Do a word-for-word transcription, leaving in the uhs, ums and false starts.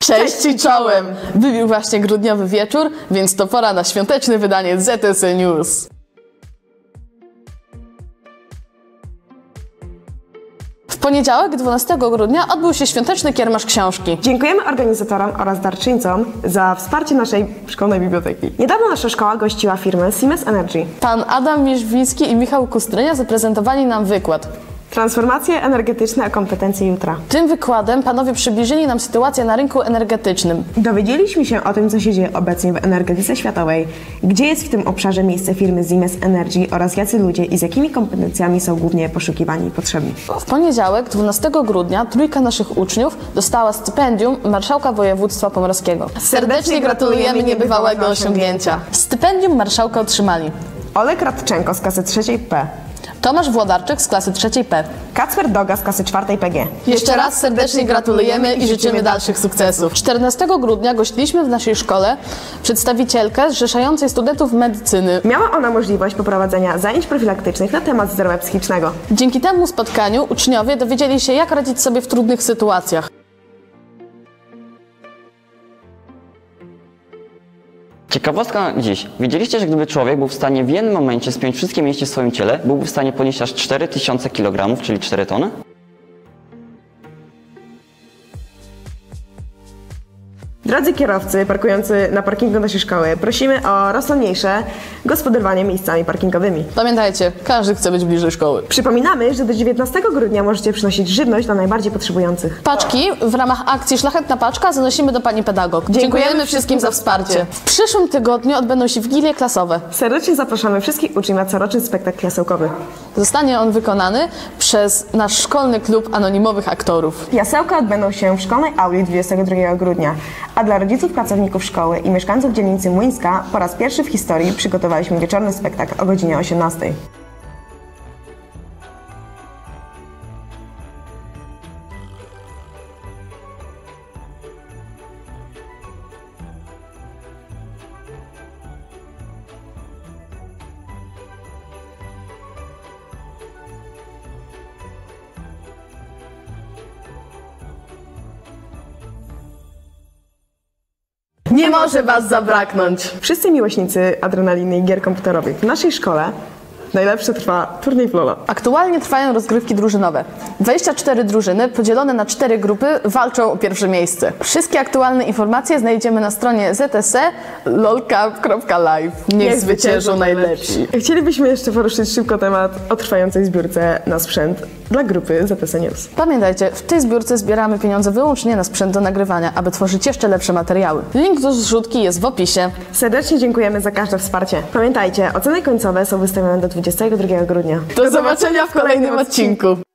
Cześć i czołem! Wybił właśnie grudniowy wieczór, więc to pora na świąteczne wydanie Z T S News. W poniedziałek, dwunastego grudnia, odbył się świąteczny kiermasz książki. Dziękujemy organizatorom oraz darczyńcom za wsparcie naszej szkolnej biblioteki. Niedawno nasza szkoła gościła firmę Siemens Energy. Pan Adam Mierzwiński i Michał Kustrynia zaprezentowali nam wykład. Transformacje energetyczne a kompetencje jutra. Tym wykładem panowie przybliżyli nam sytuację na rynku energetycznym. Dowiedzieliśmy się o tym, co się dzieje obecnie w energetyce światowej, gdzie jest w tym obszarze miejsce firmy Siemens Energy oraz jacy ludzie i z jakimi kompetencjami są głównie poszukiwani i potrzebni. W poniedziałek, dwunastego grudnia, trójka naszych uczniów dostała stypendium Marszałka Województwa Pomorskiego. Serdecznie gratulujemy niebywałego osiągnięcia. Stypendium marszałka otrzymali Olek Radczenko z klasy trzeciej P, Tomasz Włodarczyk z klasy trzeciej P, Kacper Doga z klasy czwartej P G. Jeszcze raz serdecznie gratulujemy i życzymy dalszych sukcesów. czternastego grudnia gościliśmy w naszej szkole przedstawicielkę zrzeszającej studentów medycyny. Miała ona możliwość poprowadzenia zajęć profilaktycznych na temat zdrowia psychicznego. Dzięki temu spotkaniu uczniowie dowiedzieli się, jak radzić sobie w trudnych sytuacjach. Ciekawostka na dziś. Wiedzieliście, że gdyby człowiek był w stanie w jednym momencie spiąć wszystkie mięśnie w swoim ciele, byłby w stanie podnieść aż cztery tysiące kilogramów, czyli cztery tony? Drodzy kierowcy parkujący na parkingu naszej szkoły, prosimy o rozsądniejsze gospodarowanie miejscami parkingowymi. Pamiętajcie, każdy chce być bliżej szkoły. Przypominamy, że do dziewiętnastego grudnia możecie przynosić żywność dla najbardziej potrzebujących. Paczki w ramach akcji Szlachetna Paczka zanosimy do pani pedagog. Dziękujemy wszystkim za wsparcie. W przyszłym tygodniu odbędą się wigilie klasowe. Serdecznie zapraszamy wszystkich uczniów na coroczny spektakl jasełkowy. Zostanie on wykonany przez nasz szkolny klub anonimowych aktorów. Jasełka odbędą się w szkolnej auli dwudziestego drugiego grudnia, a dla rodziców, pracowników szkoły i mieszkańców dzielnicy Młyńska po raz pierwszy w historii przygotowaliśmy wieczorny spektakl o godzinie osiemnastej. Nie może was zabraknąć! Wszyscy miłośnicy adrenaliny i gier komputerowych w naszej szkole najlepsze trwa turniej w Lola. Aktualnie trwają rozgrywki drużynowe. dwadzieścia cztery drużyny podzielone na cztery grupy walczą o pierwsze miejsce. Wszystkie aktualne informacje znajdziemy na stronie z t s lolcup kropka live. Niech zwyciężą najlepsi. Chcielibyśmy jeszcze poruszyć szybko temat o trwającej zbiórce na sprzęt dla grupy Z T S News. Pamiętajcie, w tej zbiórce zbieramy pieniądze wyłącznie na sprzęt do nagrywania, aby tworzyć jeszcze lepsze materiały. Link do zrzutki jest w opisie. Serdecznie dziękujemy za każde wsparcie. Pamiętajcie, oceny końcowe są wystawione do dwudziestego drugiego grudnia. Do zobaczenia w kolejnym odcinku.